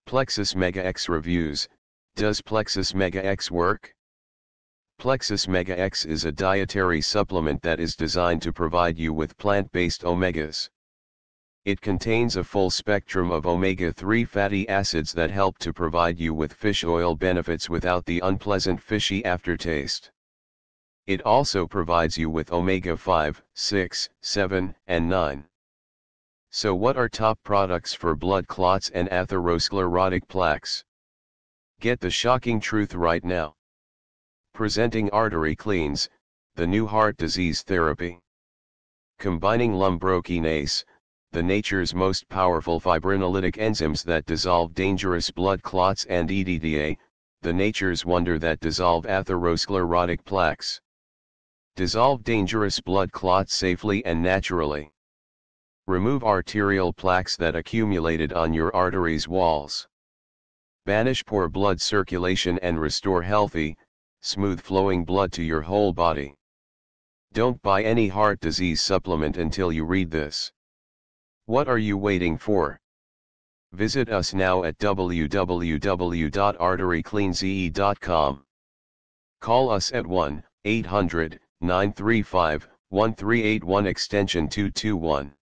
Plexus MegaX reviews. Does Plexus MegaX work? Plexus MegaX is a dietary supplement that is designed to provide you with plant-based omegas. It contains a full spectrum of omega-3 fatty acids that help to provide you with fish oil benefits without the unpleasant fishy aftertaste. It also provides you with omega-5, 6, 7, and 9. So what are top products for blood clots and atherosclerotic plaques? Get the shocking truth right now. Presenting ArteryCleanze, the new heart disease therapy. Combining Lumbrokinase, the nature's most powerful fibrinolytic enzymes that dissolve dangerous blood clots, and EDTA, the nature's wonder that dissolve atherosclerotic plaques. Dissolve dangerous blood clots safely and naturally. Remove arterial plaques that accumulated on your arteries walls. Banish poor blood circulation and restore healthy, smooth-flowing blood to your whole body. Don't buy any heart disease supplement until you read this. What are you waiting for? Visit us now at www.arterycleanze.com. Call us at 1-800-935-1381 extension 221.